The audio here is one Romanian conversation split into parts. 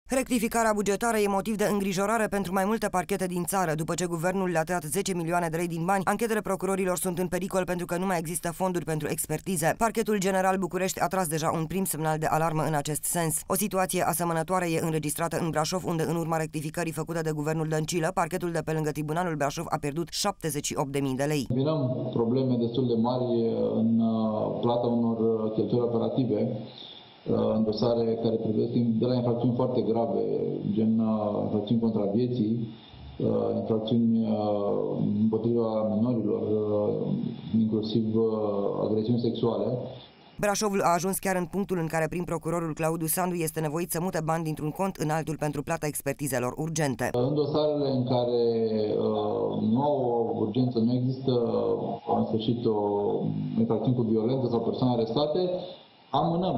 Rectificarea bugetară e motiv de îngrijorare pentru mai multe parchete din țară. După ce guvernul le-a tăiat 10 milioane de lei din bani, anchetele procurorilor sunt în pericol pentru că nu mai există fonduri pentru expertize. Parchetul General București a tras deja un prim semnal de alarmă în acest sens. O situație asemănătoare e înregistrată în Brașov, unde în urma rectificării făcute de guvernul Dăncilă, parchetul de pe lângă Tribunalul Brașov a pierdut 78.000 de lei. Întâmpinăm probleme destul de mari în plata unor cheltuieli operative în dosare care privesc de la infracțiuni foarte grave, gen infracțiuni contra vieții, infracțiuni împotriva minorilor, inclusiv agresiuni sexuale. Brașovul a ajuns chiar în punctul în care prim procurorul Claudiu Sandu este nevoit să mute bani dintr-un cont în altul pentru plata expertizelor urgente. În dosarele în care nu au urgență, nu există în sfârșit o infracțiune cu violență sau persoane arestate, amânăm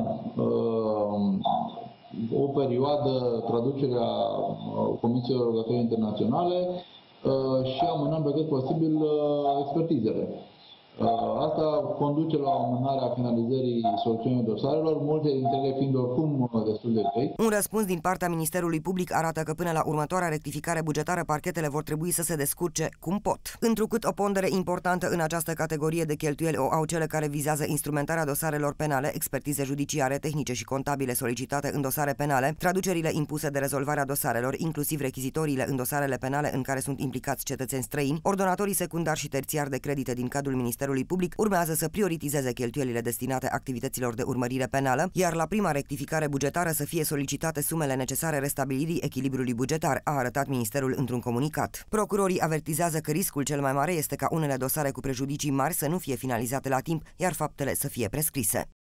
o perioadă traducerea comisiilor rogatorii internaționale și amânăm pe cât posibil expertizele. Asta conduce la amânarea finalizării soluționării dosarelor, multe dintre ele fiind oricum destul de vechi. Un răspuns din partea Ministerului Public arată că până la următoarea rectificare bugetară parchetele vor trebui să se descurce cum pot. Întrucât o pondere importantă în această categorie de cheltuieli o au cele care vizează instrumentarea dosarelor penale, expertize judiciare, tehnice și contabile solicitate în dosare penale, traducerile impuse de rezolvarea dosarelor, inclusiv rechizitoriile în dosarele penale în care sunt implicați cetățeni străini, ordonatorii secundari și terțiari de credite din cadrul Ministerului Public urmează să prioritizeze cheltuielile destinate activităților de urmărire penală, iar la prima rectificare bugetară să fie solicitate sumele necesare restabilirii echilibrului bugetar, a arătat Ministerul într-un comunicat. Procurorii avertizează că riscul cel mai mare este ca unele dosare cu prejudicii mari să nu fie finalizate la timp, iar faptele să fie prescrise.